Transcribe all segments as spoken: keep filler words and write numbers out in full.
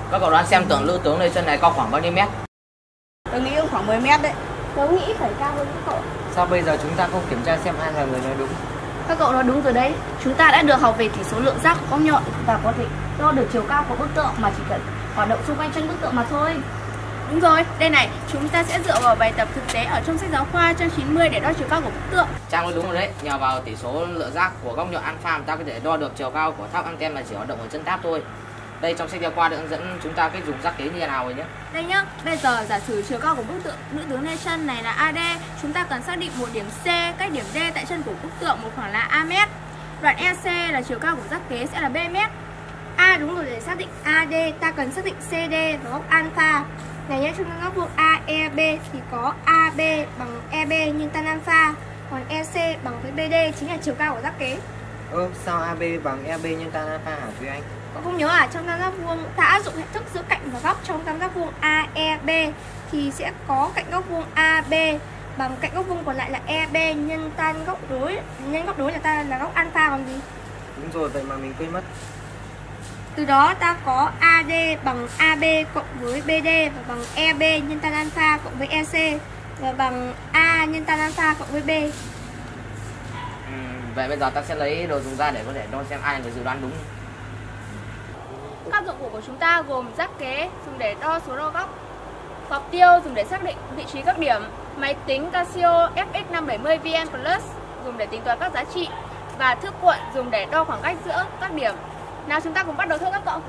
Các cậu đoán xem tượng nữ tướng nơi chân này cao khoảng bao nhiêu mét? Tôi nghĩ khoảng mười mét đấy. Tôi nghĩ phải cao hơn các cậu. Sao bây giờ chúng ta không kiểm tra xem ai là người nói đúng? Các cậu nói đúng rồi đấy. Chúng ta đã được học về chỉ số lượng giác của góc nhọn và có thể đo được chiều cao của bức tượng mà chỉ cần hoạt động xung quanh chân bức tượng mà thôi. Đúng rồi, đây này, chúng ta sẽ dựa vào bài tập thực tế ở trong sách giáo khoa trang chín mươi để đo chiều cao của bức tượng. Trang nói đúng rồi đấy, nhờ vào tỷ số lượng giác của góc nhọn alpha ta có thể đo được chiều cao của tháp anten mà chỉ hoạt động ở chân tháp thôi. Đây trong sách giáo khoa đã hướng dẫn chúng ta cách dùng giác kế như thế nào rồi nhé. Đây nhá, bây giờ giả sử chiều cao của bức tượng nữ tướng nơi chân này là a đê, chúng ta cần xác định một điểm C cách điểm D tại chân của bức tượng một khoảng là a mét. Đoạn e xê là chiều cao của giác kế sẽ là b mét. A đúng rồi, để xác định a đê ta cần xác định xê đê và góc alpha. Này nhé, trong góc vuông a e bê thì có a bê bằng e bê nhân tan alpha, còn e xê bằng với bê đê chính là chiều cao của giác kế. Ừ, sao a bê bằng e bê nhân tan alpha hả Thúy Anh? Cậu không nhớ à, trong tam giác vuông ta áp dụng hệ thức giữa cạnh và góc trong tam giác vuông a e bê thì sẽ có cạnh góc vuông a bê bằng cạnh góc vuông còn lại là e bê nhân tan góc đối, nhân góc đối là ta là góc alpha còn gì. Đúng rồi, vậy mà mình quên mất. Từ đó ta có a đê bằng a bê cộng với bê đê và bằng e bê nhân tan alpha cộng với e xê và bằng A nhân tan alpha cộng với B. Ừ, vậy bây giờ ta sẽ lấy đồ dùng ra để có thể đo xem ai là người dự đoán đúng. Các dụng cụ của chúng ta gồm giác kế dùng để đo số đo góc, cọc tiêu dùng để xác định vị trí các điểm, máy tính Casio ép ích năm bảy mươi vê en Plus dùng để tính toán các giá trị và thước cuộn dùng để đo khoảng cách giữa các điểm. Nào chúng ta cùng bắt đầu thôi các cậu.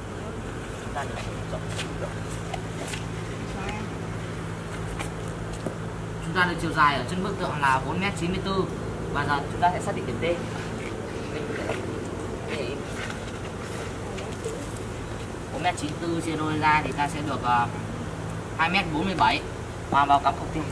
Chúng ta được chiều dài ở chân bức tượng là bốn mét chín mươi tư và giờ chúng ta sẽ xác định điểm D. bốn mét chín mươi tư chia đôi ra thì ta sẽ được uh, hai mét bốn mươi bảy. Hòa vào cặp cọc tiêu.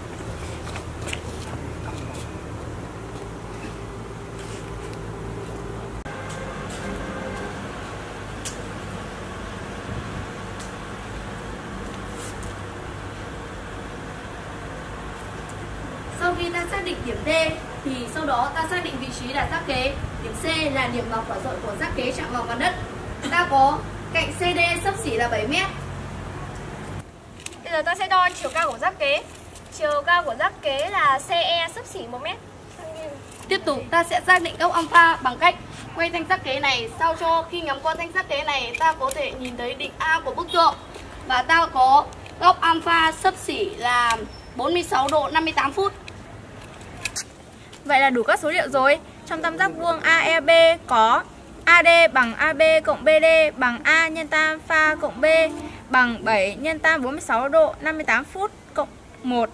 Sau khi ta xác định điểm D thì sau đó ta xác định vị trí là giác kế. Điểm C là điểm mà quả dội của giác kế chạm vào mặt đất. Ta có cạnh xê đê xấp xỉ là bảy mét. Bây giờ ta sẽ đo chiều cao của giác kế. Chiều cao của giác kế là xê e xấp xỉ một mét. Tiếp tục ta sẽ xác định góc alpha bằng cách quay thanh giác kế này sao cho khi ngắm qua thanh giác kế này ta có thể nhìn thấy đỉnh A của bức tượng. Và ta có góc alpha xấp xỉ là bốn mươi sáu độ năm mươi tám phút. Vậy là đủ các số liệu rồi. Trong tam giác vuông a e bê có a đê bằng a bê cộng bê đê bằng A nhân tan alpha cộng B bằng bảy nhân tan bốn mươi sáu độ năm mươi tám phút cộng một.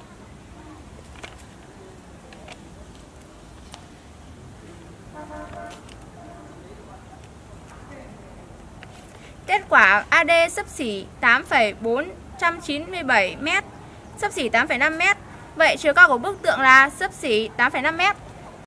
Kết quả a đê xấp xỉ tám phẩy bốn trăm chín mươi bảy mét, xấp xỉ tám phẩy năm mét. Vậy chiều cao của bức tượng là xấp xỉ tám phẩy năm mét.